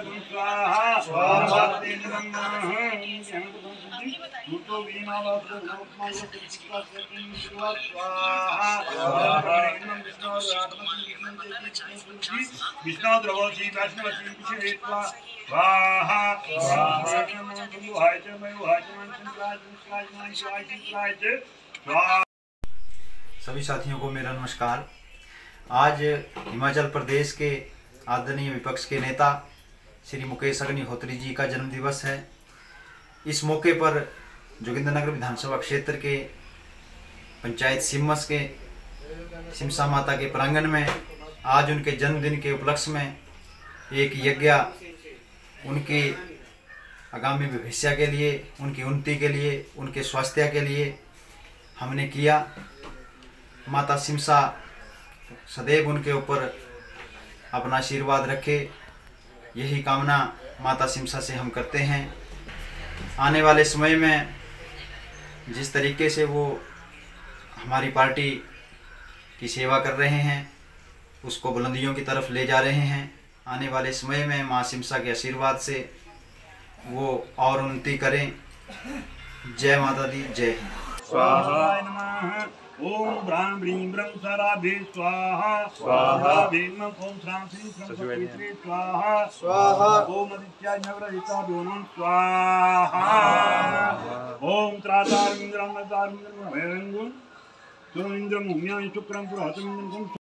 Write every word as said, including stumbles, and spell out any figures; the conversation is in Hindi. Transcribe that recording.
स्वाहा स्वाहा मुतो वीणा वास्तु नमः स्वाहा विष्णु द्रवसी वैष्णवसी विषेत्वा स्वाहा स्वाहा हाय च मैं हाय च मन संप्राज संप्राज मन शिवाय संप्राज स्वाहा। सभी साथियों को मेरा नमस्कार। आज हिमाचल प्रदेश के आदरणीय विपक्ष के नेता श्री मुकेश अग्निहोत्री जी का जन्म दिवस है। इस मौके पर जोगिंद्रनगर विधानसभा क्षेत्र के पंचायत सिमस के सिमसा माता के प्रांगण में आज उनके जन्मदिन के उपलक्ष्य में एक यज्ञ उनके आगामी भविष्य के लिए, उनकी उन्नति के लिए, उनके स्वास्थ्य के लिए हमने किया। माता सिमसा सदैव उनके ऊपर अपना आशीर्वाद रखे, यही कामना माता सिमसा से हम करते हैं। आने वाले समय में जिस तरीके से वो हमारी पार्टी की सेवा कर रहे हैं, उसको बुलंदियों की तरफ ले जा रहे हैं। आने वाले समय में माँ सिमसा के आशीर्वाद से वो और उन्नति करें। जय माता दी, जय हिंद। स्वाहा नमः। ओम ब्राह्म ब्रीम ब्रह्म सराभि स्वाहा स्वाहा भीम ओम श्राम श्री श्री स्वाहा स्वाहा ओम आदित्याय नवरहिता दोनों स्वाहा ओम त्रातार इंद्रम नतार इंद्रम भैरंगुम तुम इंद्रम उम्याय शुक्रम पुरातम इंद्रम